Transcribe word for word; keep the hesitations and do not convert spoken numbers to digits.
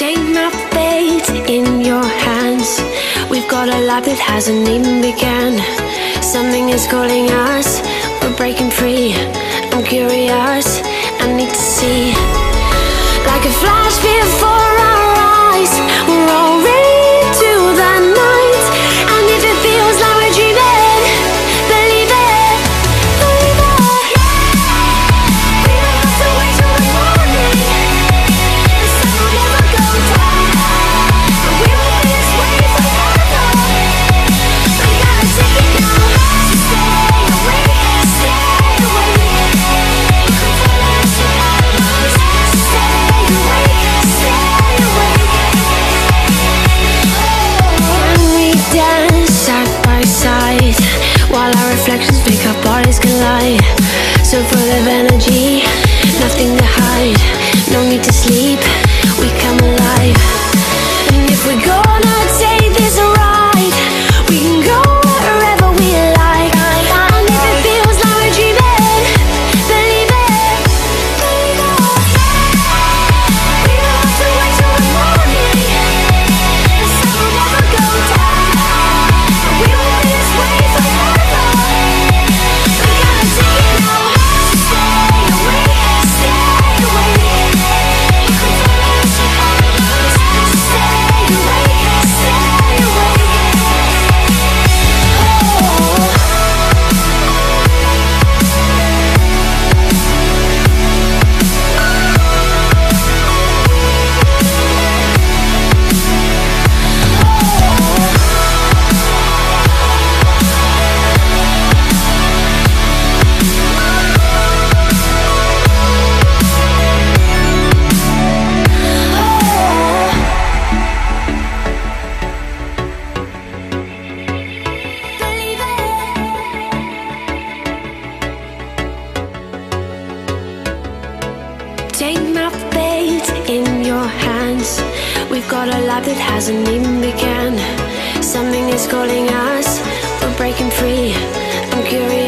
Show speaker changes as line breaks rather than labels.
Take my fate in your hands. We've got a life that hasn't even begun. Something is calling us, we're breaking free. I'm curious, I need to see. Like a flash before our eyes, we're already to the night. And if it feels like we're dreaming, believe it, believe it. We don't have to wait till the morning. The sun will never go down, but we will be this way forever. We gotta take it now. So stay awake, stay awake. Stay awake, stay awake. Can we dance side by side while our reflections make our bodies collide? So full of energy, nothing to hide. No need to sleep, we come alive. And if we're gonna take this ride, we can go wherever we like. And if it feels like we're dreaming, believe it, believe it. We don't have to wait till the morning. The sun will never go down, but we will be this way forever. We gotta take it now. So stay awake, stay awake. So stay awake, stay awake. Take my fate in your hands. We've got a life that hasn't even begun. Something is calling us, we're breaking free. I'm curious.